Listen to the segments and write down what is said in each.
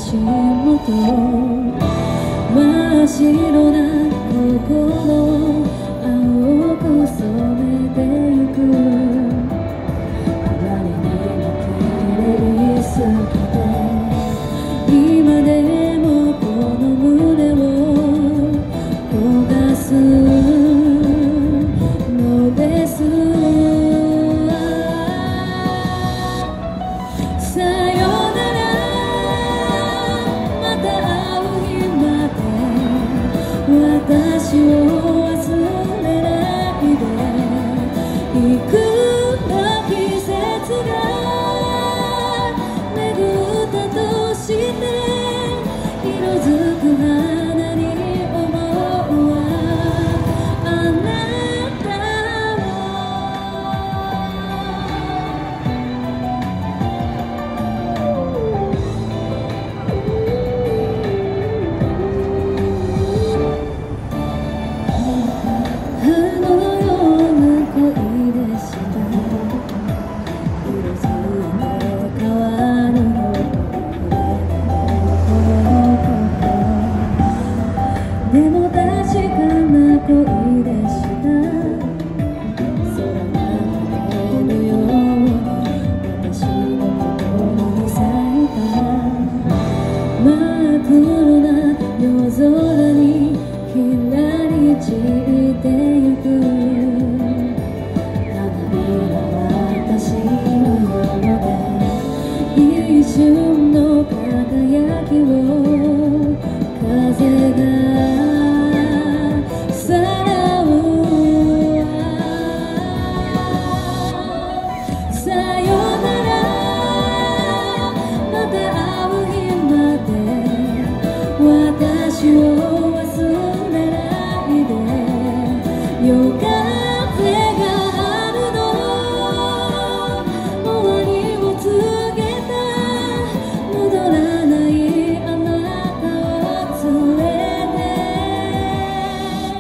足元真っ白な心青く染めてゆくあまりにも綺麗すぎて今でもこの胸を焦がすのですさよならまた会う日まで私を忘れないでいくら季節が巡ったとして色づく花に思うわあなたあのような恋でした色づいて変わるのでも確かな恋でした空が晴れるように私の心に咲いた真っ黒な夜空にひらり散ってゆく花びら私のようで一瞬の輝きを風がさらうわさよならまた会う日まで私を忘れないで夜風が春の終わりを告げた戻らないあなたを連れて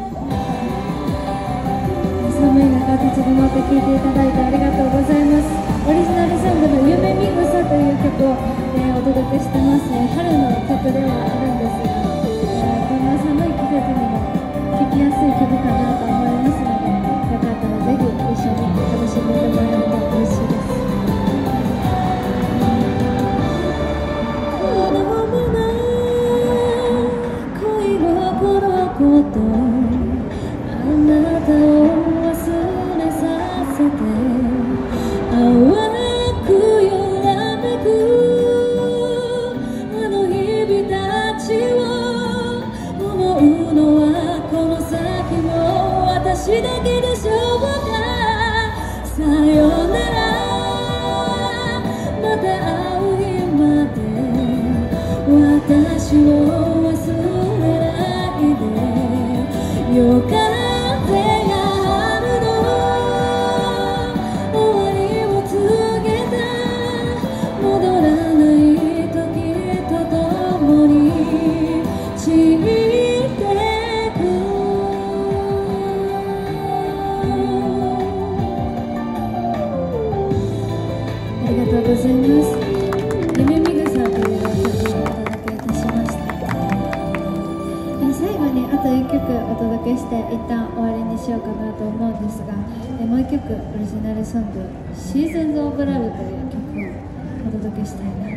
寒い中立ち止まって聴いていただいてありがとうございます。オリジナルソングの「夢見草」という曲を、お届けしてます。春の曲ではあるんですが、こんな寒い季節にも聴きやすい曲かなと思いますので、よかったらぜひ一緒に楽しんでもらえると嬉しいです。子供な恋心ことあなたを忘れさせて淡く揺らめくあの日々たちを思うのはこの先も私だけでしょうかさよならまた会う日まで私を忘れないで夜風が春の終わりを告げた戻らない時とともに散ってくありがとうございます。夢見草という曲をお届けいたしました。最後にあと1曲お届けして一旦終わりにしようかなと思うんですが、もう1曲オリジナルソング「シーズンズ・オブ・ラブ」という曲をお届けしたいな